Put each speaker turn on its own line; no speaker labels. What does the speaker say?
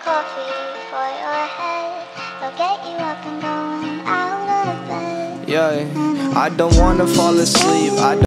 coffee for your head. They'll get you up and going out of bed.
Yeah, I don't wanna fall asleep.